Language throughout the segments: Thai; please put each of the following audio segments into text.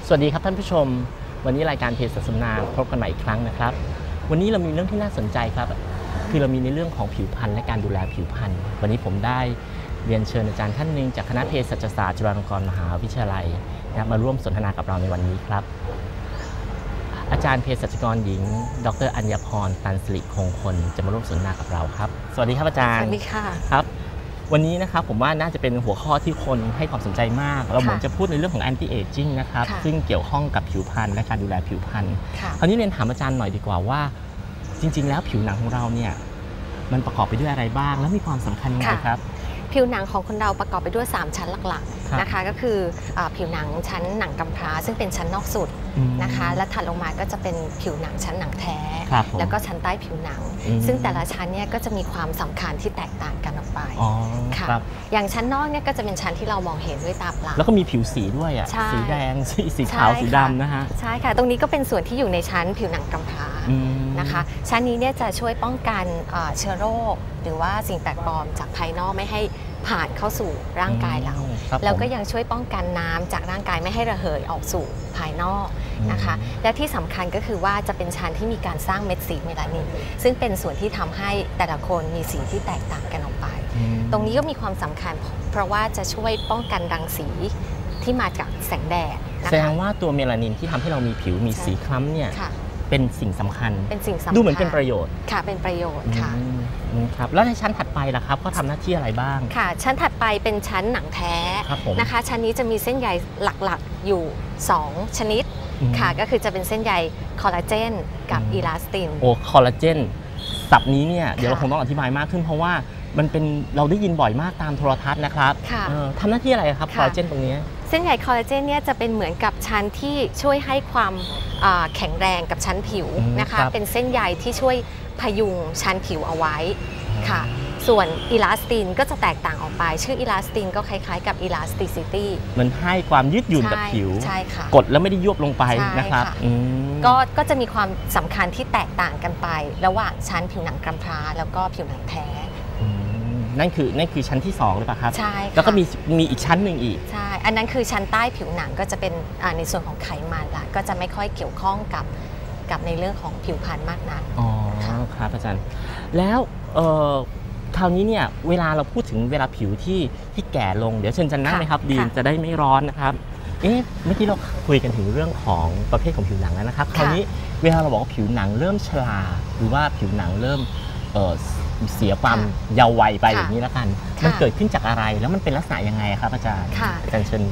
สวัสดีครับท่านผู้ชมวันนี้รายการเภสัชสำนาพบกันใหม่อีกครั้งนะครับวันนี้เรามีเรื่องที่น่าสนใจครับคือเรามีในเรื่องของผิวพรรณและการดูแลผิวพรรณวันนี้ผมได้เรียนเชิญอาจารย์ท่านหนึ่งจากคณะเภสัชศาสตร์จุฬาลงกรณ์มหาวิทยาลัยมาร่วมสนทนากับเราในวันนี้ครับอาจารย์เภสัชกรหญิงดร.อัญญพรตันสิริคงคลจะมาร่วมสนทนากับเราครับสวัสดีครับอาจารย์สวัสดีค่ะครับวันนี้นะครับผมว่าน่าจะเป็นหัวข้อที่คนให้ความสนใจมากเราเหมือนจะพูดในเรื่องของ anti aging นะครับซึ่งเกี่ยวข้องกับผิวพรรณและการดูแลผิวพรรณคราวนี้เรียนถามอาจารย์หน่อยดีกว่าว่าจริงๆแล้วผิวหนังของเราเนี่ยมันประกอบไปด้วยอะไรบ้างและมีความสำคัญยังไงครับผิวหนังของคนเราประกอบไปด้วย3ชั้นหลักๆนะคะก็คือผิวหนังชั้นหนังกำพร้าซึ่งเป็นชั้นนอกสุดนะคะและถัดลงมาก็จะเป็นผิวหนังชั้นหนังแท้แล้วก็ชั้นใต้ผิวหนังซึ่งแต่ละชั้นเนี่ยก็จะมีความสำคัญที่แตกต่างกันออกไปค่ะอย่างชั้นนอกเนี่ยก็จะเป็นชั้นที่เรามองเห็นด้วยตาเปล่าแล้วก็มีผิวสีด้วยอ่ะสีแดงสีขาวสีดำนะฮะใช่ค่ะตรงนี้ก็เป็นส่วนที่อยู่ในชั้นผิวหนังกำพร้านะคะชั้นนี้เนี่ยจะช่วยป้องกันเชื้อโรคหรือว่าสิ่งแปลกปลอมจากภายนอกไม่ให้ผ่านเข้าสู่ร่างกายเราแล้วก็ยังช่วยป้องกันน้ำจากร่างกายไม่ให้ระเหยออกสู่ภายนอกนะคะและที่สำคัญก็คือว่าจะเป็นชั้นที่มีการสร้างเม็ดสีเมลานินซึ่งเป็นส่วนที่ทำให้แต่ละคนมีสีที่แตกต่างกันออกไปตรงนี้ก็มีความสำคัญเพราะว่าจะช่วยป้องกันรังสีที่มาจากแสงแดดแสดงว่าตัวเมลานินที่ทำให้เรามีผิวมีสีคล้ำเนี่ยเป็นสิ่งสำคัญดูเหมือนเป็นประโยชน์ค่ะเป็นประโยชน์ค่ะครับแล้วในชั้นถัดไปล่ะครับเขาทำหน้าที่อะไรบ้างค่ะชั้นถัดไปเป็นชั้นหนังแท้นะคะชั้นนี้จะมีเส้นใยหลักๆอยู่2ชนิดค่ะก็คือจะเป็นเส้นใยคอลลาเจนกับอีลาสตินคอลลาเจนศัพท์นี้เนี่ยเดี๋ยวเราคงต้องอธิบายมากขึ้นเพราะว่ามันเป็นเราได้ยินบ่อยมากตามโทรทัศน์นะครับทำหน้าที่อะไรครับคอลลาเจนตรงนี้เส้นใยคอลลาเจนเนี่ยจะเป็นเหมือนกับชั้นที่ช่วยให้ความแข็งแรงกับชั้นผิวนะคะเป็นเส้นใยที่ช่วยพยุงชั้นผิวเอาไว้ค่ะส่วนอีลาสตินก็จะแตกต่างออกไปชื่ออีลาสตินก็คล้ายๆกับอีลาสติซิตี้มันให้ความยืดหยุ่นกับผิวใช่ค่ะกดแล้วไม่ได้ยวบลงไปนะครับก็จะมีความสำคัญที่แตกต่างกันไประหว่างชั้นผิวหนังกำพร้าแล้วก็ผิวหนังแท้นั่นคือชั้นที่2หรือเปล่าครับใช่แล้วก็มีอีกชั้นหนึ่งอีกใช่อันนั้นคือชั้นใต้ผิวหนังก็จะเป็นในส่วนของไขมันละก็จะไม่ค่อยเกี่ยวข้องกับในเรื่องของผิวพรรณมากนักอ๋อครับอาจารย์แล้วคราวนี้เนี่ยเวลาเราพูดถึงเวลาผิวที่แก่ลงเดี๋ยวเชิญจันนั่งไหมครับดีนจะได้ไม่ร้อนนะครับเมื่อกี้เราคุยกันถึงเรื่องของประเภทของผิวหนังแล้วนะครับคราวนี้เวลาเราบอกว่าผิวหนังเริ่มชราหรือว่าผิวหนังเริ่มเสียความเยาว์วัยไปอย่างนี้แล้วกันมันเกิดขึ้นจากอะไรแล้วมันเป็นลักษณะยังไงครับอาจารย์เชิญ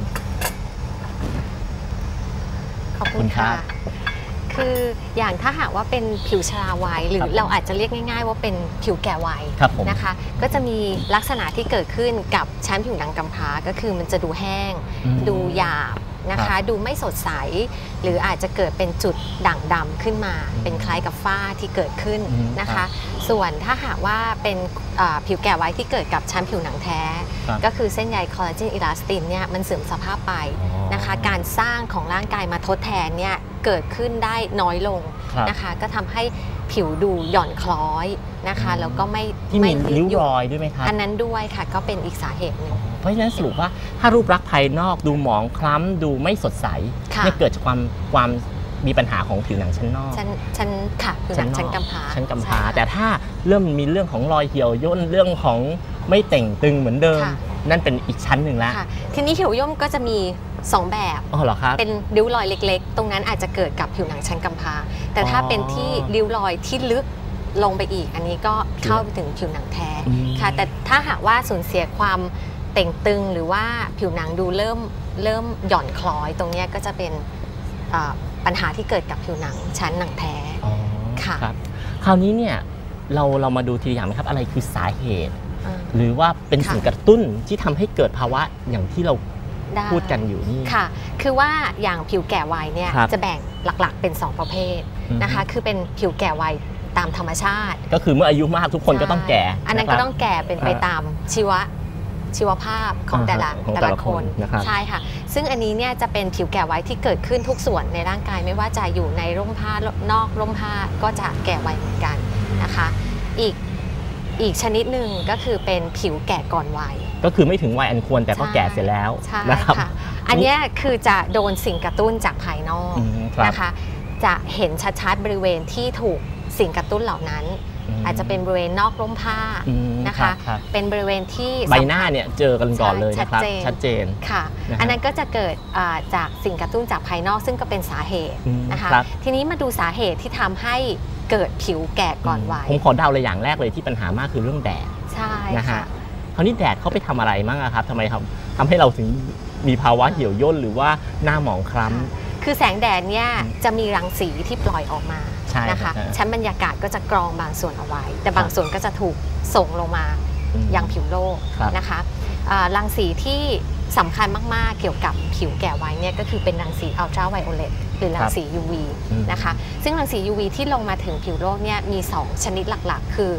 ขอบคุณค่ะคืออย่างถ้าหากว่าเป็นผิวชราวัยหรือเราอาจจะเรียกง่ายๆว่าเป็นผิวแก่วัยนะคะก็จะมีลักษณะที่เกิดขึ้นกับชั้นผิวหนังกำพร้าก็คือมันจะดูแห้งดูหยาบนะคะดูไม่สดใสหรืออาจจะเกิดเป็นจุดด่างดำขึ้นมาเป็นคล้ายกับฝ้าที่เกิดขึ้นนะคะส่วนถ้าหากว่าเป็นผิวแก่วัยที่เกิดกับชั้นผิวหนังแท้ก็คือเส้นใยคอลลาเจนอีลาสตินเนี่ยมันเสื่อมสภาพไปนะคะการสร้างของร่างกายมาทดแทนเนี่ยเกิดขึ้นได้น้อยลงนะคะก็ทำให้ผิวดูหย่อนคล้อยนะคะแล้วก็ไม่ริ้วรอยด้วยไหมครับอันนั้นด้วยค่ะก็เป็นอีกสาเหตุหนึ่งเพราะฉะนั้นสรุปว่าถ้ารูปลักษณ์ภายนอกดูหมองคล้ำดูไม่สดใสเนี่ยเกิดจากความมีปัญหาของผิวหนังชั้นนอกชั้นค่ะผิวหนังชั้นกำพร้าแต่ถ้าเริ่มมีเรื่องของรอยเหี่ยวย่นเรื่องของไม่เต่งตึงเหมือนเดิมนั่นเป็นอีกชั้นหนึ่งแล้วทีนี้เหี่ยวย่นก็จะมี2แบบเป็นริ้วรอยเล็กๆตรงนั้นอาจจะเกิดกับผิวหนังชั้นกำพร้าแต่ถ้าเป็นที่ริ้วรอยที่ลึกลงไปอีกอันนี้ก็เข้าถึงผิวหนังแท้ค่ะแต่ถ้าหากว่าสูญเสียความเต่งตึงหรือว่าผิวหนังดูเริ่มหย่อนคล้อยตรงนี้ก็จะเป็นปัญหาที่เกิดกับผิวหนังชั้นหนังแท้ค่ะคราวนี้เนี่ยเรามาดูทีละอย่างไหมครับอะไรคือสาเหตุหรือว่าเป็นสิ่งกระตุ้นที่ทำให้เกิดภาวะอย่างที่เราพูดกันอยู่นี่ค่ะคือว่าอย่างผิวแก่วัยเนี่ยจะแบ่งหลักๆเป็น2ประเภทนะคะคือเป็นผิวแก่วัยตามธรรมชาติก็คือเมื่ออายุมากทุกคนก็ต้องแก่อันนั้นก็ต้องแก่เป็นไปตามชีวภาาพของแต่ละคนใช่ค่ะซึ่งอันนี้เนี่ยจะเป็นผิวแก่วัยที่เกิดขึ้นทุกส่วนในร่างกายไม่ว่าจะอยู่ในร่มผ้านอกร่มผ้าก็จะแก่วัยเหมือนกันนะคะอีกอีกชนิดหนึ่งก็คือเป็นผิวแก่ก่อนวัยก็คือไม่ถึงวัยอันควรแต่ก็แก่เสร็จแล้วนะครับอันนี้คือจะโดนสิ่งกระตุ้นจากภายนอกนะคะจะเห็นชัดๆบริเวณที่ถูกสิ่งกระตุ้นเหล่านั้นอาจจะเป็นบริเวณนอกร่มผ้านะคะเป็นบริเวณที่ใบหน้าเนี่ยเจอกันก่อนเลยนะครับชัดเจนค่ะอันนั้นก็จะเกิดจากสิ่งกระตุ้นจากภายนอกซึ่งก็เป็นสาเหตุนะคะทีนี้มาดูสาเหตุที่ทำให้เกิดผิวแก่ก่อนวัยผมขอเดาเลยอย่างแรกเลยที่ปัญหามากคือเรื่องแดดใช่นะฮะคราวนี้แดดเขาไปทำอะไรมั่งครับทำไมทำให้เราถึงมีภาวะเหี่ยวย่นหรือว่าหน้าหมองคล้ำคือแสงแดดเนี่ยจะมีรังสีที่ปล่อยออกมานะคะชั้นบรรยากาศก็จะกรองบางส่วนเอาไว้แต่บางส่วนก็จะถูกส่งลงมายังผิวโลกนะคะรังสีที่สำคัญมากๆเกี่ยวกับผิวแก่วัยเนี่ยก็คือเป็นรังสีอัลตราไวโอเลตหรือรังสี UV นะคะซึ่งรังสี UV ที่ลงมาถึงผิวโลกเนี่ยมี2ชนิดหลักๆคือ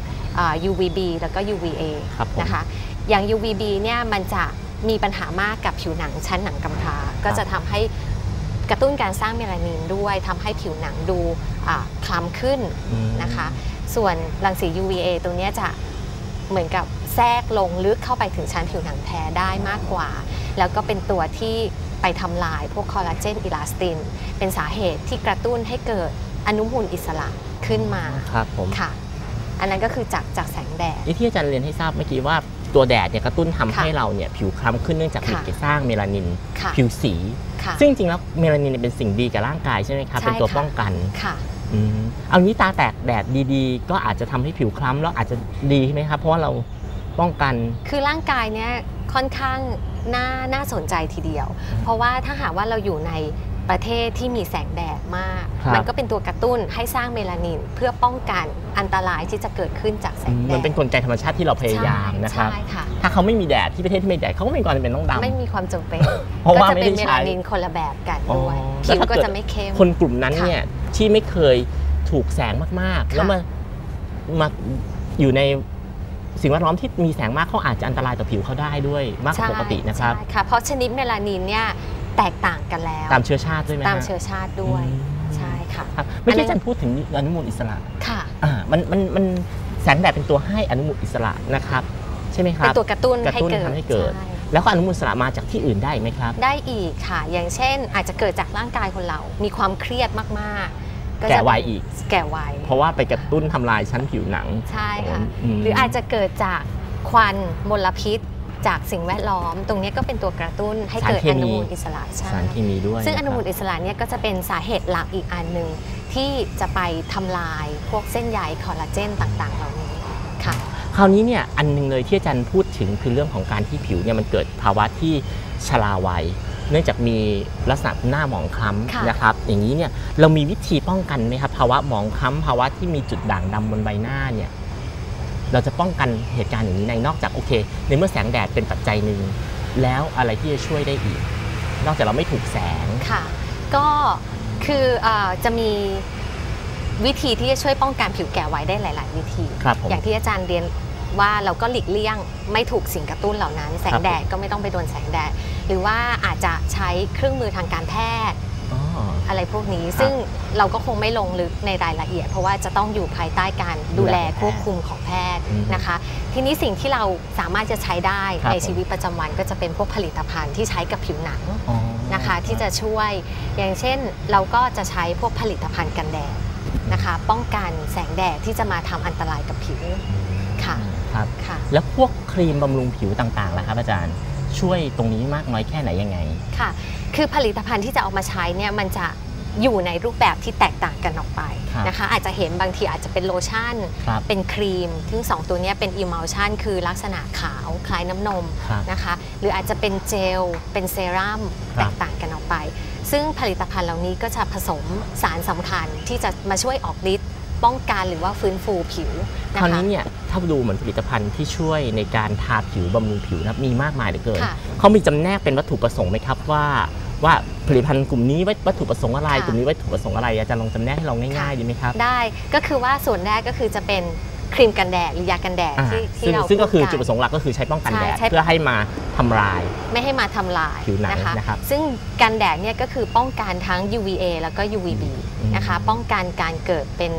UVB แล้วก็ UVA นะคะอย่าง UVB เนี่ยมันจะมีปัญหามากกับผิวหนังชั้นหนังกำพร้าก็จะทำให้กระตุ้นการสร้างเมลานินด้วยทำให้ผิวหนังดูคล้ำขึ้นนะคะส่วนรังสี UVA ตรงนี้จะเหมือนกับแทรกลงลึกเข้าไปถึงชั้นผิวหนังแท้ได้มากกว่าแล้วก็เป็นตัวที่ไปทำลายพวกคอลลาเจนอิลาสตินเป็นสาเหตุที่กระตุ้นให้เกิดอนุมูลอิสระขึ้นมาครับผมค่ะอันนั้นก็คือจากแสงแดดที่อาจารย์เรียนให้ทราบเมื่อกี้ว่าตัวแดดเนี่ยกระตุ้นทำให้เราเนี่ยผิวคล้ำขึ้นเนื่องจากมีการสร้างเมลานินผิวสีซึ่งจริงแล้วเมลานินเป็นสิ่งดีกับร่างกายใช่ไหมครับเป็นตัวป้องกันเอางี้ตาแตกแดดดีๆก็อาจจะทำให้ผิวคล้ำแล้วอาจจะดีไหมครับเพราะว่าเราป้องกันคือร่างกายเนี่ยค่อนข้างน่าสนใจทีเดียวเพราะว่าถ้าหากว่าเราอยู่ในประเทศที่มีแสงแดดมากมันก็เป็นตัวกระตุ้นให้สร้างเมลานินเพื่อป้องกันอันตรายที่จะเกิดขึ้นจากแสงแดดมันเป็นกลไกธรรมชาติที่เราพยายามนะครับถ้าเขาไม่มีแดดที่ประเทศที่ไม่แดดเขาก็ไม่มีความจำเป็นต้องดำไม่มีความจำเป็นก็จะเป็นเมลานินคนละแบบกันด้วยผิวก็จะไม่เข้มคนกลุ่มนั้นเนี่ยที่ไม่เคยถูกแสงมากๆแล้วมาอยู่ในสิ่งแวดล้อมที่มีแสงมากเขาอาจจะอันตรายต่อผิวเขาได้ด้วยมากกว่าปกตินะครับใช่ค่ะเพราะชนิดเมลานินเนี่ยแตกต่างกันแล้วตามเชื้อชาติด้วยไหมตามเชื้อชาติด้วยใช่ค่ะไม่ใช่อาจารย์พูดถึงอนุมูลอิสระค่ะมันแสงแดดเป็นตัวให้อนุมูลอิสระนะครับใช่ไหมครับเป็นตัวกระตุ้นให้เกิดแล้วก็อนุมูลอิสระมาจากที่อื่นได้ไหมครับได้อีกค่ะอย่างเช่นอาจจะเกิดจากร่างกายคนเรามีความเครียดมากแก่วัยอีกแก่วัยเพราะว่าไปกระตุ้นทำลายชั้นผิวหนังใช่ค่ะหรืออาจจะเกิดจากควันมลพิษจากสิ่งแวดล้อมตรงนี้ก็เป็นตัวกระตุ้นให้เกิดอนุมูลอิสระสารเคมีด้วยซึ่งอนุมูลอิสระเนี่ยก็จะเป็นสาเหตุหลักอีกอันหนึ่งที่จะไปทำลายพวกเส้นใยคอลลาเจนต่างๆเหล่านี้ค่ะคราวนี้เนี่ยอันนึงเลยที่อาจารย์พูดถึงคือเรื่องของการที่ผิวเนี่ยมันเกิดภาวะที่ชราวัยเนื่องจากมีลักษณะหน้าหมองคล้ำนะครับอย่างนี้เนี่ยเรามีวิธีป้องกันไหมครับภาวะหมองคล้ำภาวะที่มีจุดด่างดำบนใบหน้าเนี่ยเราจะป้องกันเหตุการณ์อย่างนี้ในนอกจากโอเคในเมื่อแสงแดดเป็นปัจจัยหนึ่งแล้วอะไรที่จะช่วยได้อีกนอกจากเราไม่ถูกแสงค่ะก็คือจะมีวิธีที่จะช่วยป้องกันผิวแก่วัยได้หลายๆวิธีอย่างที่อาจารย์เรียนว่าเราก็หลีกเลี่ยงไม่ถูกสิ่งกระตุ้นเหล่านั้นแสงแดดก็ไม่ต้องไปโดนแสงแดดหรือว่าอาจจะใช้เครื่องมือทางการแพทย์อะไรพวกนี้ซึ่งเราก็คงไม่ลงลึกในรายละเอียดเพราะว่าจะต้องอยู่ภายใต้การดูแลควบคุมของแพทย์นะคะทีนี้สิ่งที่เราสามารถจะใช้ได้ในชีวิตประจำวันก็จะเป็นพวกผลิตภัณฑ์ที่ใช้กับผิวหนังนะคะที่จะช่วยอย่างเช่นเราก็จะใช้พวกผลิตภัณฑ์กันแดดนะคะป้องกันแสงแดดที่จะมาทำอันตรายกับผิวค่ะครับแล้วพวกครีมบำรุงผิวต่างๆล่ะครับอาจารย์ช่วยตรงนี้มากน้อยแค่ไหนยังไงค่ะคือผลิตภัณฑ์ที่จะเอามาใช้เนี่ยมันจะอยู่ในรูปแบบที่แตกต่างกันออกไปนะคะอาจจะเห็นบางทีอาจจะเป็นโลชั่นเป็นครีมซึ่ง2ตัวนี้เป็นอิมัลชันคือลักษณะขาวคล้ายน้ำนมนะคะหรืออาจจะเป็นเจลเป็นเซรั่มแตกต่างกันออกไปซึ่งผลิตภัณฑ์เหล่านี้ก็จะผสมสารสำคัญที่จะมาช่วยออกฤทธิ์ป้องกันหรือว่าฟื้นฟูผิวคราวนี้เนี่ยถ้าดูเหมือนผลิตภัณฑ์ที่ช่วยในการทาผิวบำรุงผิวนะมีมากมายเหลือเกินเขามีจำแนกเป็นวัตถุประสงค์ไหมครับว่าผลิตภัณฑ์กลุ่มนี้วัตถุประสงค์อะไรกลุ่มนี้วัตถุประสงค์อะไรอาจารย์ลองจำแนกให้เราง่ายๆดีไหมครับได้ก็คือว่าส่วนแรกก็คือจะเป็นครีมกันแดดหรือยากันแดดที่เราซึ่งก็คือจุดประสงค์หลักก็คือใช้ป้องกันแดดเพื่อให้มาทำลายไม่ให้มาทำลายผิวหนังนะคะซึ่งกันแดดเนี่ยก็คือป้องกันทั้ง UVA แล้วก็ UVB นะคะป้องกันการเกิดเป็น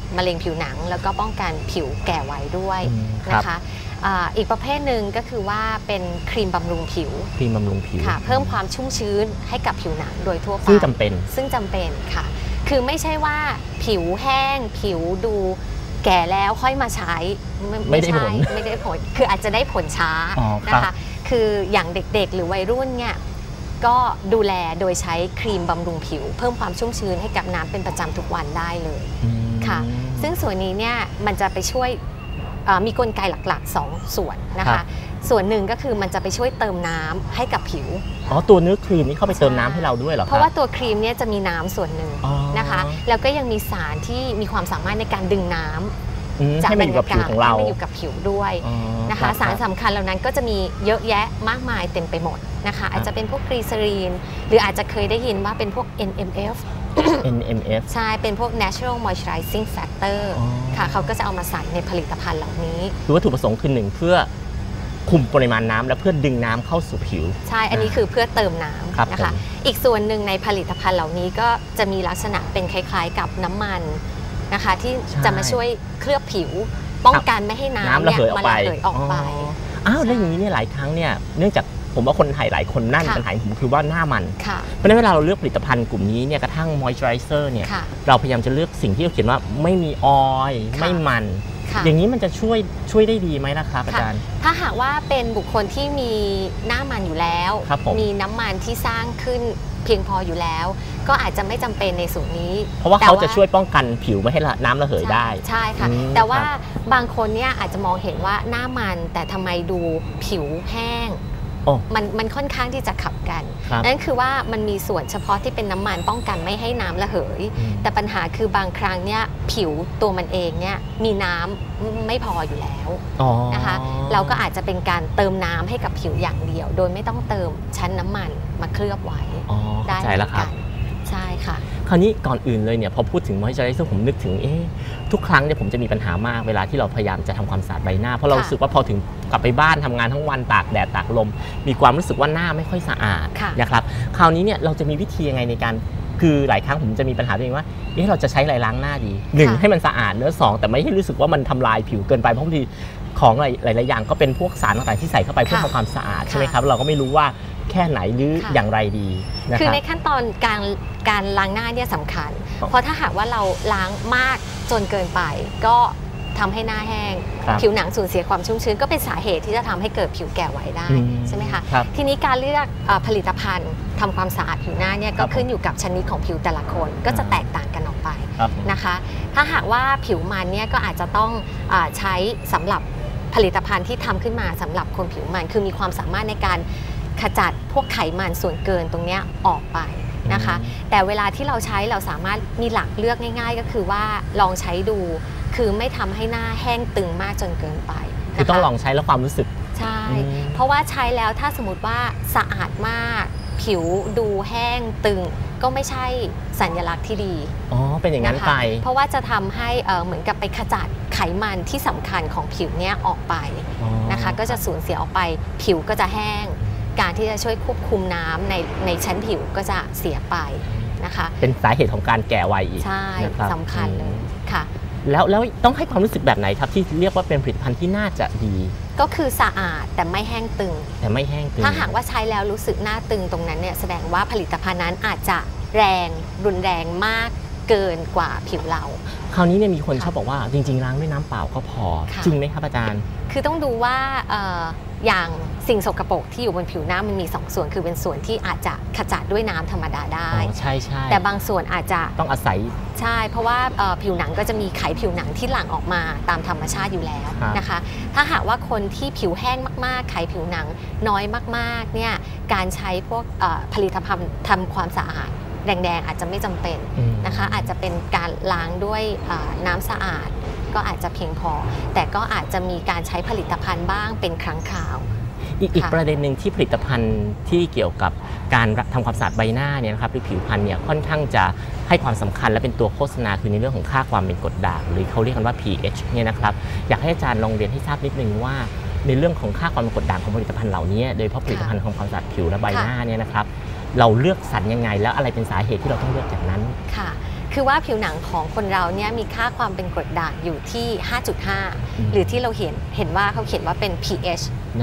มะเร็งผิวหนังแล้วก็ป้องกันผิวแก่ไวด้วยนะคะอีกประเภทหนึ่งก็คือว่าเป็นครีมบำรุงผิวค่ะเพิ่มความชุ่มชื้นให้กับผิวหนังโดยทั่วไปซึ่งจำเป็นค่ะคือไม่ใช่ว่าผิวแห้งผิวดูแก่แล้วค่อยมาใช้ไม่ได้ผลคืออาจจะได้ผลช้านะคะคืออย่างเด็กๆหรือวัยรุ่นเนี่ยก็ดูแลโดยใช้ครีมบำรุงผิวเพิ่มความชุ่มชื้นให้กับน้ำเป็นประจำทุกวันได้เลยค่ะซึ่งส่วนนี้เนี่ยมันจะไปช่วยมีกลไกหลักๆ2ส่วนนะคะส่วนหนึ่งก็คือมันจะไปช่วยเติมน้ำให้กับผิวตัวเนื้อครีมนี่เข้าไปเติมน้ำให้เราด้วยเหรอเพราะว่าตัวครีมเนี่ยจะมีน้ำส่วนหนึ่งนะคะแล้วก็ยังมีสารที่มีความสามารถในการดึงน้ำจากบรรยากาศให้มาอยู่กับผิวด้วยนะคะสารสำคัญเหล่านั้นก็จะมีเยอะแยะมากมายเต็มไปหมดนะคะอาจจะเป็นพวกกลีเซอรีนหรืออาจจะเคยได้ยินว่าเป็นพวก NMF ใช่เป็นพวก natural moisturizing factor ค่ะเขาก็จะเอามาใส่ในผลิตภัณฑ์เหล่านี้คือวัตถุประสงค์คือ1เพื่อคุมปริมาณน้ำและเพื่อดึงน้ำเข้าสู่ผิวใช่อันนี้คือเพื่อเติมน้ำนะคะอีกส่วนหนึ่งในผลิตภัณฑ์เหล่านี้ก็จะมีลักษณะเป็นคล้ายๆกับน้ำมันนะคะที่จะมาช่วยเคลือบผิวป้องกันไม่ให้น้ำระเหยออกไปแล้วอย่างนี้เนี่ยหลายครั้งเนี่ยเนื่องจากผมว่าคนไทยหลายคนนั่นปัญหาผมคือว่าหน้ามันเพราะฉะนั้นเวลาเราเลือกผลิตภัณฑ์กลุ่มนี้เนี่ยกระทั่งมอยส์เจอไรเซอร์เนี่ยเราพยายามจะเลือกสิ่งที่เราเขียนว่าไม่มีออยล์ไม่มันอย่างนี้มันจะช่วยได้ดีไหมนะครับอาจารย์ถ้าหากว่าเป็นบุคคลที่มีหน้ามันอยู่แล้วมีน้ำมันที่สร้างขึ้นเพียงพออยู่แล้วก็อาจจะไม่จำเป็นในส่วนนี้เพราะว่าเขาจะช่วยป้องกันผิวไม่ให้น้ำระเหยได้ใช่ค่ะแต่ว่าบางคนเนี่ยอาจจะมองเห็นว่าหน้ามันแต่ทำไมดูผิวแห้งมันค่อนข้างที่จะขับกันนั่นคือว่ามันมีส่วนเฉพาะที่เป็นน้ำมันป้องกันไม่ให้น้ำระเหยแต่ปัญหาคือบางครั้งเนี่ยผิวตัวมันเองเนี่ยมีน้ำไม่พออยู่แล้วนะคะเราก็อาจจะเป็นการเติมน้ำให้กับผิวอย่างเดียวโดยไม่ต้องเติมชั้นน้ำมันมาเคลือบไว้ได้เหมือนกันใช่ค่ะคราวนี้ก่อนอื่นเลยเนี่ยพอพูดถึงมอยส์เจอไรเซอร์ผมนึกถึงทุกครั้งเนี่ยผมจะมีปัญหามากเวลาที่เราพยายามจะทำความสะอาดใบหน้าเพราะเรารู้สึกว่าพอถึงกลับไปบ้านทำงานทั้งวันตากแดดตากลมมีความรู้สึกว่าหน้าไม่ค่อยสะอาดนะครับคราวนี้เนี่ยเราจะมีวิธียังไงในการคือหลายครั้งผมจะมีปัญหาตัวเองว่าเราจะใช้อะไรล้างหน้าดี1ให้มันสะอาดแล้ว2แต่ไม่ให้รู้สึกว่ามันทำลายผิวเกินไปเพราะบางทีของหลายๆอย่างก็เป็นพวกสารต่างๆที่ใส่เข้าไปเพื่อทำความสะอาดใช่ไหมครับเราก็ไม่รู้ว่าแค่ไหนหรืออย่างไรดีนะครับคือในขั้นตอนการล้างหน้าเนี่ยสำคัญเพราะถ้าหากว่าเราล้างมากจนเกินไปก็ทำให้หน้าแห้งผิวหนังสูญเสียความชุ่มชื้นก็เป็นสาเหตุที่จะทำให้เกิดผิวแก่ไวได้ใช่ไหมคะทีนี้การเลือกผลิตภัณฑ์ทำความสะอาดผิวหน้าเนี่ยก็ขึ้นอยู่กับชนิดของผิวแต่ละคนก็จะแตกต่างกันออกไปนะคะถ้าหากว่าผิวมันเนี่ยก็อาจจะต้องใช้สำหรับผลิตภัณฑ์ที่ทำขึ้นมาสำหรับคนผิวมันคือมีความสามารถในการขจัดพวกไขมันส่วนเกินตรงนี้ออกไปนะคะแต่เวลาที่เราใช้เราสามารถมีหลักเลือกง่ายๆก็คือว่าลองใช้ดูคือไม่ทำให้หน้าแห้งตึงมากจนเกินไปคือต้องลองใช้แล้วความรู้สึกใช่เพราะว่าใช้แล้วถ้าสมมติว่าสะอาดมากผิวดูแห้งตึงก็ไม่ใช่สัญลักษณ์ที่ดีเป็นอย่างนั้นไปเพราะว่าจะทำให้เหมือนกับไปขจัดไขมันที่สำคัญของผิวเนี้ยออกไปนะคะก็จะสูญเสียออกไปผิวก็จะแห้งการที่จะช่วยควบคุมน้ำในชั้นผิวก็จะเสียไปนะคะเป็นสาเหตุของการแก่วัยอีกใช่สำคัญเลยค่ะแล้วต้องให้ความรู้สึกแบบไหนครับที่เรียกว่าเป็นผลิตภัณฑ์ที่น่าจะดีก็คือสะอาดแต่ไม่แห้งตึงถ้าหากว่าใช้แล้วรู้สึกหน้าตึงตรงนั้นเนี่ยแสดงว่าผลิตภัณฑ์นั้นอาจจะรุนแรงมากเกินกว่าผิวเราคราวนี้เนี่ยมีคนชอบบอกว่าจริงๆล้างด้วยน้ำเปล่าก็พอจริงไหมครับอาจารย์คือต้องดูว่าอย่างสิ่งสกปรกที่อยู่บนผิวหน้ามันมี2ส่วนคือเป็นส่วนที่อาจจะขจัดด้วยน้ำธรรมดาได้ใช่แต่บางส่วนอาจจะต้องอาศัยใช่เพราะว่าผิวหนังก็จะมีไขผิวหนังที่หลั่งออกมาตามธรรมชาติอยู่แล้วนะคะถ้าหากว่าคนที่ผิวแห้งมากๆไขผิวหนังน้อยมากๆเนี่ยการใช้พวกผลิตภัณฑ์ทำความสะอาดแดงๆอาจจะไม่จำเป็นนะคะอาจจะเป็นการล้างด้วยน้ำสะอาดก็อาจจะเพียงพอแต่ก็อาจจะมีการใช้ผลิตภัณฑ์บ้างเป็นครั้งคราวอีกประเด็นหนึ่งที่ผลิตภัณฑ์ที่เกี่ยวกับการทำความสะอาดใบหน้าเนี่ยนะครับหรือผิวพรรณเนี่ยค่อนข้างจะให้ความสำคัญและเป็นตัวโฆษณาคือในเรื่องของค่าความเป็นกรดด่างหรือเขาเรียกกันว่า pH เนี่ยนะครับอยากให้อาจารย์ลองเรียนให้ทราบนิดนึงว่าในเรื่องของค่าความเป็นกรดด่างของผลิตภัณฑ์เหล่านี้โดยเฉพาะผลิตภัณฑ์ของความสะอาดผิวและใบหน้าเนี่ยนะครับเราเลือกสรรยังไงแล้วอะไรเป็นสาเหตุที่เราต้องเลือกจากนั้นค่ะคือว่าผิวหนังของคนเราเนี่ยมีค่าความเป็นกรดด่างอยู่ที่ 5.5 หรือที่เราเห็นว่าเขาเขียนว่าเป็น pH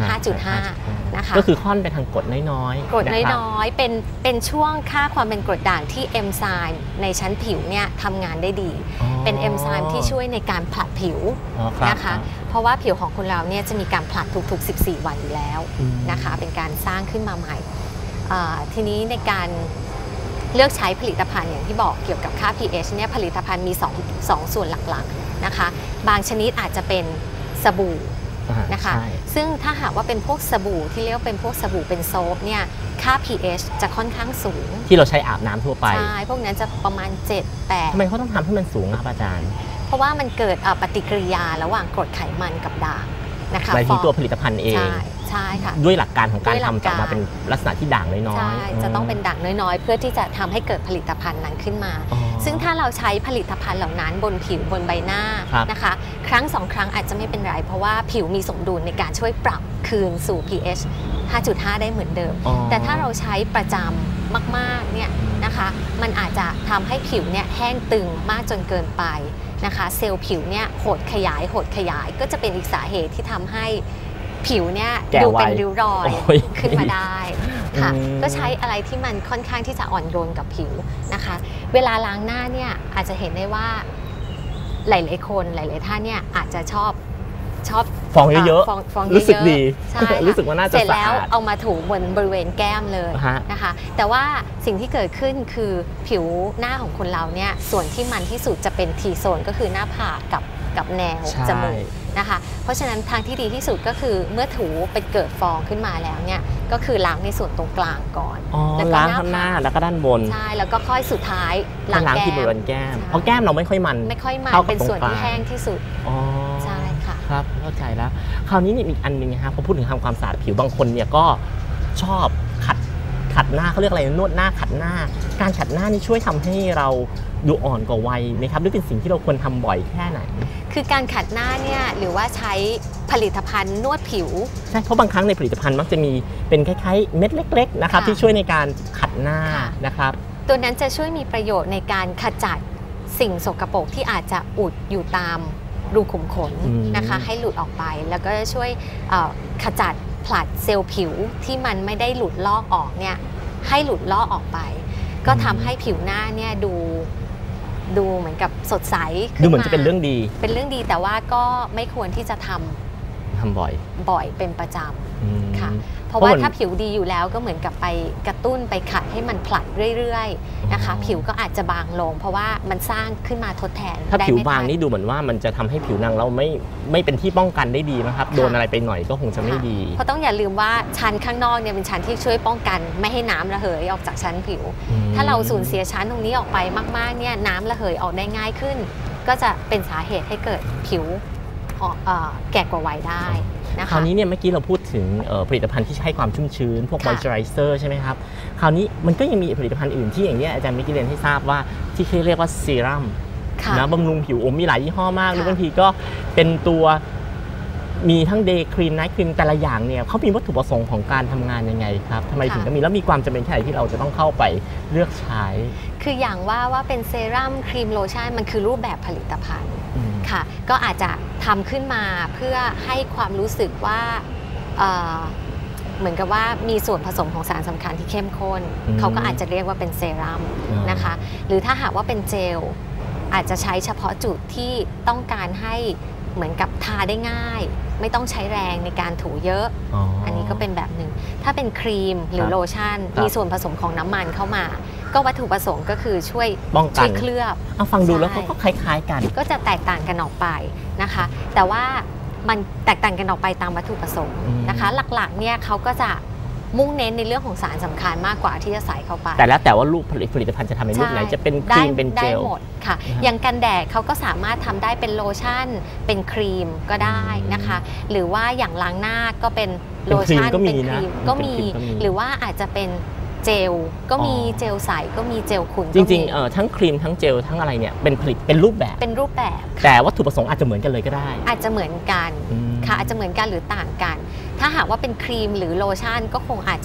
5.5 นะคะก็คือค่อนไปทางกรดน้อยๆกรดน้อยๆเป็นช่วงค่าความเป็นกรดด่างที่เอนไซม์ในชั้นผิวเนี่ยทำงานได้ดีเป็นเอนไซม์ที่ช่วยในการผลัดผิวนะคะเพราะว่าผิวของคนเราเนี่ยจะมีการผลัดทุกๆ14 วันอยู่แล้วนะคะเป็นการสร้างขึ้นมาใหม่ทีนี้ในการเลือกใช้ผลิตภัณฑ์อย่างที่บอกเกี่ยวกับค่า pH เนี่ยผลิตภัณฑ์มี2ส่วนหลักๆนะคะบางชนิดอาจจะเป็นสบู่นะคะซึ่งถ้าหากว่าเป็นพวกสบู่ที่เรียกว่าเป็นพวกสบู่เป็นโซฟเนี่ยค่า pH จะค่อนข้างสูงที่เราใช้อาบน้ำทั่วไปใช่พวกนั้นจะประมาณ 7-8 ทำไมเขาต้องทำให้มันสูงครับอาจารย์เพราะว่ามันเกิดปฏิกิริยาระหว่างกรดไขมันกับด่างนะคะหมายถึงตัวผลิตภัณฑ์เองใช่ค่ะด้วยหลักการของการทำจะมาเป็นลักษณะที่ด่างน้อยๆใช่จะต้องเป็นด่างน้อยๆเพื่อที่จะทำให้เกิดผลิตภัณฑ์นั้นขึ้นมาซึ่งถ้าเราใช้ผลิตภัณฑ์เหล่านั้นบนผิวบนใบหน้านะคะครั้ง2 ครั้งอาจจะไม่เป็นไรเพราะว่าผิวมีสมดุลในการช่วยปรับคืนสู่ pH 5.5 ได้เหมือนเดิมแต่ถ้าเราใช้ประจำมากๆเนี่ยนะคะมันอาจจะทำให้ผิวเนี่ยแห้งตึงมากจนเกินไปนะคะเซลล์ผิวเนี่ยหดขยายก็จะเป็นอีกสาเหตุที่ทำให้ผิวเนี่ยดูเป็นริ้วรอยขึ้นมาได้ค่ะก็ใช้อะไรที่มันค่อนข้างที่จะอ่อนโยนกับผิวนะคะเวลาล้างหน้าเนี่ยอาจจะเห็นได้ว่าหลายๆคนหลายๆท่านเนี่ยอาจจะชอบฟองเยอะๆรู้สึกดีรู้สึกว่าน่าจะสะอาดเสร็จแล้วเอามาถูบริเวณแก้มเลยนะคะแต่ว่าสิ่งที่เกิดขึ้นคือผิวหน้าของคนเราเนี่ยส่วนที่มันที่สุดจะเป็นทีโซนก็คือหน้าผากกับแนวจมูกนะคะเพราะฉะนั้นทางที่ดีที่สุดก็คือเมื่อถูเป็นเกิดฟองขึ้นมาแล้วเนี่ยก็คือล้างในส่วนตรงกลางก่อนแล้วก็ล้างข้างหน้าแล้วก็ด้านบนใช่แล้วก็ค่อยสุดท้ายล้างที่บริเวณแก้มเพราะแก้มเราไม่ค่อยมันเป็นส่วนที่แห้งที่สุดใช่ค่ะครับเข้าใจแล้วคราวนี้เนี่ยมีอันนึงนะครับพอพูดถึงทำความสะอาดผิวบางคนเนี่ยก็ชอบขัดหน้าเขาเรียกอะไรนวดหน้าขัดหน้าการขัดหน้านี่ช่วยทำให้เราดูอ่อนกว่าวัยไหมครับหรือเป็นสิ่งที่เราควรทำบ่อยแค่ไหนคือการขัดหน้าเนี่ยหรือว่าใช้ผลิตภัณฑ์นวดผิวใช่เพราะบางครั้งในผลิตภัณฑ์มักจะมีเป็นคล้ายๆเม็ดเล็กๆนะครับที่ช่วยในการขัดหน้านะครับตัวนั้นจะช่วยมีประโยชน์ในการขจัดสิ่งสกปรกที่อาจจะอุดอยู่ตามรูขุมขนนะคะให้หลุดออกไปแล้วก็จะช่วยขจัดผลัดเซลล์ผิวที่มันไม่ได้หลุดลอกออกเนี่ยให้หลุดลอกออกไปก็ทำให้ผิวหน้าเนี่ยดูเหมือนกับสดใสดูเหมือนจะเป็นเรื่องดีแต่ว่าก็ไม่ควรที่จะทำบ่อยเป็นประจำค่ะเพราะว่าถ้าผิวดีอยู่แล้วก็เหมือนกับไปกระตุ้นไปขัดให้มันผลัดเรื่อยๆนะคะผิวก็อาจจะบางลงเพราะว่ามันสร้างขึ้นมาทดแทนถ้าผิวบางนี่ดูเหมือนว่ามันจะทำให้ผิวหนังเราไม่เป็นที่ป้องกันได้ดีนะครับโดนอะไรไปหน่อยก็คงจะไม่ดีเพราะต้องอย่าลืมว่าชั้นข้างนอกเนี่ยเป็นชั้นที่ช่วยป้องกันไม่ให้น้ำระเหยออกจากชั้นผิวถ้าเราสูญเสียชั้นตรงนี้ออกไปมากๆเนี่ยน้ำระเหยออกได้ง่ายขึ้นก็จะเป็นสาเหตุให้เกิดผิวแก่กว่าวัยได้คราวนี้เนี่ยเมื่อกี้เราพูดถึงผลิตภัณฑ์ที่ให้ความชุ่มชื้นพวกมอยเจอไรเซอร์ใช่ไหมครับคราวนี้มันก็ยังมีผลิตภัณฑ์อื่นที่อย่างนี้อาจารย์เมื่อกี้เรียนให้ทราบว่าที่เขาเรียกว่าเซรั่มนะบำรุงผิวมีหลายยี่ห้อมากหรือบางทีก็เป็นตัวมีทั้งเดย์ครีมไนท์ครีมแต่ละอย่างเนี่ยเขามีวัตถุประสงค์ของการทำงานยังไงครับทำไมถึงจะมีแล้วมีความจำเป็นแค่ไหนที่เราจะต้องเข้าไปเลือกใช้คืออย่างว่าเป็นเซรั่มครีมโลชั่นมันคือรูปแบบผลิตภัณฑ์ค่ะก็อาจจะทำขึ้นมาเพื่อให้ความรู้สึกว่าเหมือนกับว่ามีส่วนผสมของสารสำคัญที่เข้มข้นเขาก็อาจจะเรียกว่าเป็นเซรั่มนะคะหรือถ้าหากว่าเป็นเจลอาจจะใช้เฉพาะจุดที่ต้องการให้เหมือนกับทาได้ง่ายไม่ต้องใช้แรงในการถูเยอะ อันนี้ก็เป็นแบบหนึ่งถ้าเป็นครีมหรือโลชั่นมีส่วนผสมของน้ำมันเข้ามาก็วัตถุประสงค์ก็คือช่วยเคลือบฟังดูแล้วก็คล้ายๆกันก็จะแตกต่างกันออกไปนะคะแต่ว่ามันแตกต่างกันออกไปตามวัตถุประสงค์นะคะหลักๆเนี่ยเขาก็จะมุ่งเน้นในเรื่องของสารสำคัญมากกว่าที่จะใส่เข้าไปแต่ว่ารูปผลิตภัณฑ์จะทำเป็นรูปไหนจะเป็นครีมเป็นเจลได้หมดค่ะอย่างกันแดดเขาก็สามารถทำได้เป็นโลชั่นเป็นครีมก็ได้นะคะหรือว่าอย่างล้างหน้าก็เป็นโลชั่นเป็นครีมก็มีหรือว่าอาจจะเป็นเจลก็มีเจลใสก็มีเจลขุ่นจริงๆทั้งครีมทั้งเจลทั้งอะไรเนี่ยเป็นผลิตเป็นรูปแบบแต่วัตถุประสงค์อาจจะเหมือนกันเลยก็ได้อาจจะเหมือนกันค่ะอาจจะเหมือนกันหรือต่างกันถ้าหากว่าเป็นครีมหรือโลชั่นก็คงอาจจะ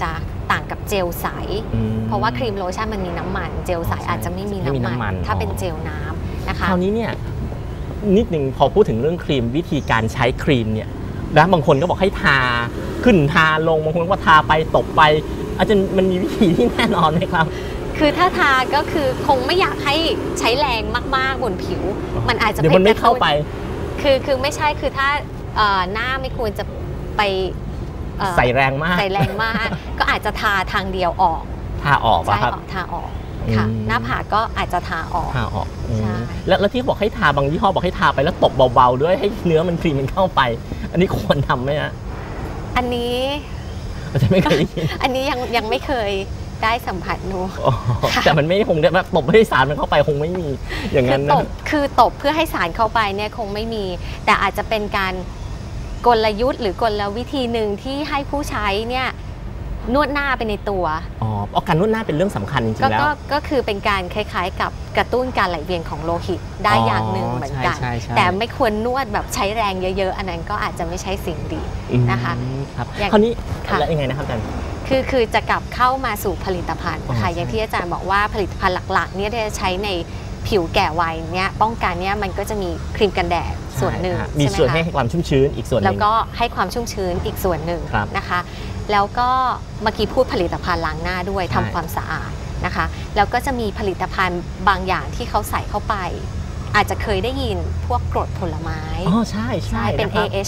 ต่างกับเจลใสเพราะว่าครีมโลชั่นมันมีน้ำมันเจลใสอาจจะไม่มีน้ำมันถ้าเป็นเจลน้ำนะคะคราวนี้เนี่ยนิดนึงพอพูดถึงเรื่องครีมวิธีการใช้ครีมเนี่ยนะบางคนก็บอกให้ทาขึ้นทาลงบางคนก็ทาไปตบไปอาจจะมันมีวิธีที่แน่นอนไหมครับคือถ้าทาก็คือคงไม่อยากให้ใช้แรงมากๆบนผิวมันอาจจะเดี๋ยวมันไม่เข้าไปคือไม่ใช่คือถ้าหน้าไม่ควรจะไปใส่แรงมากก็อาจจะทาทางเดียวออกทาออกป่ะครับทาออกค่ะหน้าผากก็อาจจะทาออกใช่แล้วที่บอกให้ทาบางยี่ห้อบอกให้ทาไปแล้วตบเบาๆด้วยให้เนื้อมันครีมมันเข้าไปอันนี้ควรทำไหมฮะอันนี้จะไม่เคยอันนี้ยังไม่เคยได้สัมผัสดูแต่มันไม่คงได้แบบตบให้สารมันเข้าไปคงไม่มีอย่างนั้นนะคือตบเพื่อให้สารเข้าไปเนี่ยคงไม่มีแต่อาจจะเป็นการกลยุทธ์หรือกลวิธีหนึ่งที่ให้ผู้ใช้เนี่ยนวดหน้าไปในตัวการนวดหน้าเป็นเรื่องสำคัญจริงๆแล้วก็คือเป็นการคล้ายๆกับกระตุ้นการไหลเวียนของโลหิตได้อย่างหนึ่งเหมือนกันแต่ไม่ควรนวดแบบใช้แรงเยอะๆอันนั้นก็อาจจะไม่ใช่สิ่งดีนะคะครับคราวนี้แล้วยังไงนะครับอาจารย์คือจะกลับเข้ามาสู่ผลิตภัณฑ์ค่ะอย่างที่อาจารย์บอกว่าผลิตภัณฑ์หลักๆเนี่ยที่จะใช้ในผิวแก่วัยเนี่ยป้องกันเนี่ยมันก็จะมีครีมกันแดดส่วนหนึ่งมีส่วนให้ความชุ่มชื้นอีกส่วนนึงแล้วก็ให้ความชุ่มชื้นอีกส่วนหนึ่งนะคะแล้วก็เมื่อกี้พูดผลิตภัณฑ์ล้างหน้าด้วยทำความสะอาดนะคะแล้วก็จะมีผลิตภัณฑ์บางอย่างที่เขาใส่เข้าไปอาจจะเคยได้ยินพวกกรดผลไม้ใช่เป็น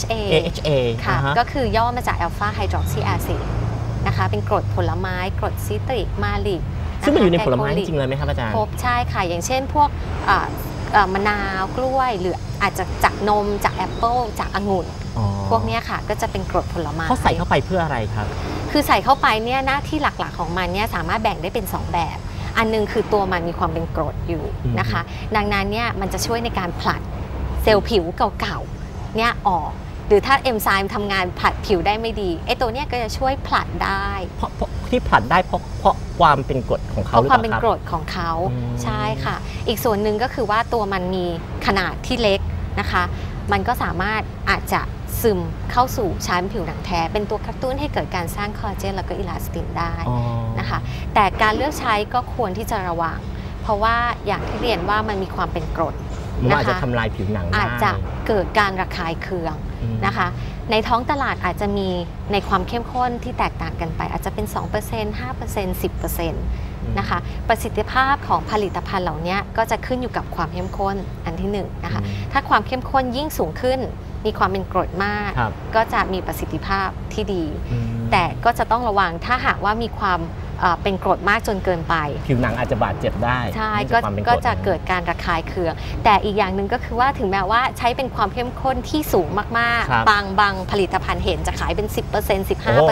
AHA ค่ะก็คือย่อมาจาก Alpha Hydroxy Acid นะคะเป็นกรดผลไม้กรดซิตริกมาลิกซึ่งมันอยู่ในผลไม้จริงเลยไหมครับอาจารย์พบใช่ค่ะอย่างเช่นพวกมะนาวกล้วยหรืออาจจะจากนมจากแอปเปิลจากองุ่นพวกนี้ค่ะก็จะเป็นกรดผลไม้เขาใส่เข้าไปเพื่ออะไรครับคือใส่เข้าไปเนี่ยหน้าที่หลักๆของมันเนี่ยสามารถแบ่งได้เป็น2แบบอันนึงคือตัวมันมีความเป็นกรดอยู่นะคะดังนั้นเนี่ยมันจะช่วยในการผลัดเซลล์ผิวเก่าๆเนี่ยออกหรือถ้าเอนไซม์ทำงานผลัดผิวได้ไม่ดีไอ้ตัวเนี้ยก็จะช่วยผลัดได้เพราะที่ผลัดได้เพราะความเป็นกรดของเขาเพราะความเป็นกรดของเขาใช่ค่ะอีกส่วนหนึ่งก็คือว่าตัวมันมีขนาดที่เล็กนะคะมันก็สามารถอาจจะซึมเข้าสู่ชั้นผิวหนังแท้เป็นตัวกระตุ้นให้เกิดการสร้างคอลลาเจนแล้วก็อิลาสตินได้นะคะแต่การเลือกใช้ก็ควรที่จะระวังเพราะว่าอย่างที่เรียนว่ามันมีความเป็นกรดนะคะอาจจะทำลายผิวหนังอาจจะเกิดการระคายเคืองนะคะในท้องตลาดอาจจะมีในความเข้มข้นที่แตกต่างกันไปอาจจะเป็น 2% 5% 10%นะคะประสิทธิภาพของผลิตภัณฑ์เหล่านี้ก็จะขึ้นอยู่กับความเข้มข้นอันที่1นะคะถ้าความเข้มข้นยิ่งสูงขึ้นมีความเป็นกรดมากก็จะมีประสิทธิภาพที่ดีแต่ก็จะต้องระวังถ้าหากว่ามีความเป็นกรดมากจนเกินไปผิวหนังอาจจะบาดเจ็บได้ใช่ก็จะเกิดการระคายเคืองแต่อีกอย่างหนึ่งก็คือว่าถึงแม้ว่าใช้เป็นความเข้มข้นที่สูงมากๆบางผลิตภัณฑ์เห็นจะขายเป็น 10%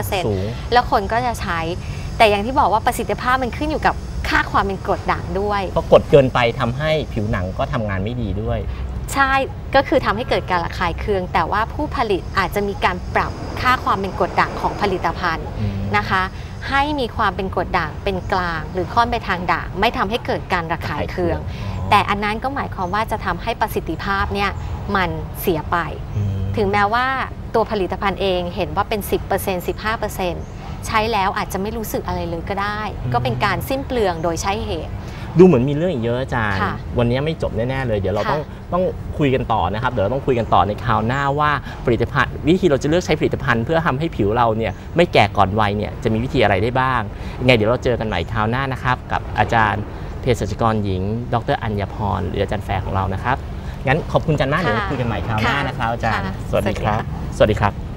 15% แล้วคนก็จะใช้แต่อย่างที่บอกว่าประสิทธิภาพมันขึ้นอยู่กับค่าความเป็นกรดด่างด้วยเพราะกรดเกินไปทำให้ผิวหนังก็ทำงานไม่ดีด้วยใช่ก็คือทำให้เกิดการระคายเคืองแต่ว่าผู้ผลิตอาจจะมีการปรับค่าความเป็นกรดด่างของผลิตภัณฑ์นะคะให้มีความเป็นกรดด่างเป็นกลางหรือค่อนไปทางด่างไม่ทำให้เกิดการระคายเคืองแต่อันนั้นก็หมายความว่าจะทำให้ประสิทธิภาพเนี่ยมันเสียไปถึงแม้ว่าตัวผลิตภัณฑ์เองเห็นว่าเป็น 10% 15%ใช้แล้วอาจจะไม่รู้สึกอะไรเลยก็ได้ก็เป็นการสิ้นเปลืองโดยใช้เหตุดูเหมือนมีเรื่องอีกเยอะอาจารย์วันนี้ไม่จบแน่ๆเลยเดี๋ยวเราต้องคุยกันต่อนะครับเดี๋ยวเราต้องคุยกันต่อในคราวหน้าว่าผลิตภัณฑ์วิธีเราจะเลือกใช้ผลิตภัณฑ์เพื่อทำให้ผิวเราเนี่ยไม่แก่ก่อนวัยเนี่ยจะมีวิธีอะไรได้บ้างยังไงเดี๋ยวเราเจอกันใหม่คราวหน้านะครับกับอาจารย์เภสัชกรหญิงดร.อัญญพรหรืออาจารย์แฟร์ของเรานะครับงั้นขอบคุณอาจารย์มากเดี๋ยวคุยกันใหม่คราวหน้านะครับอาจารย์สวัสดีครับ